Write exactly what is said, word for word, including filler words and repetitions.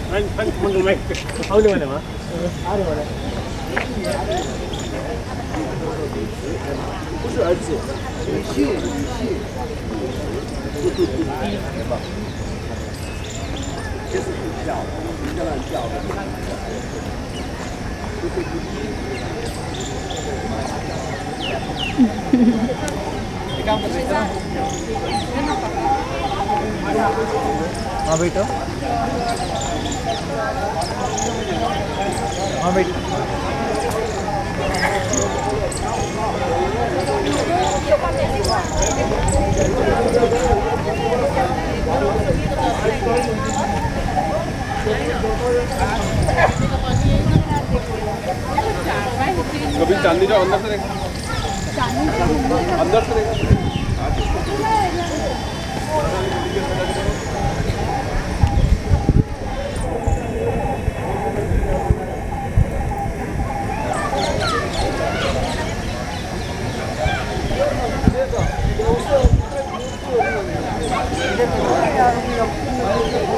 한, 한, 방금 말, 아우리 말해 봐. 아우리 말해. 不是儿子，女婿，女婿。这是很叫的，叫人叫的。हाँ बेटा हाँ बेटा कभी चांदी जाओ अंदर से देखो अंदर से देखो Gracias.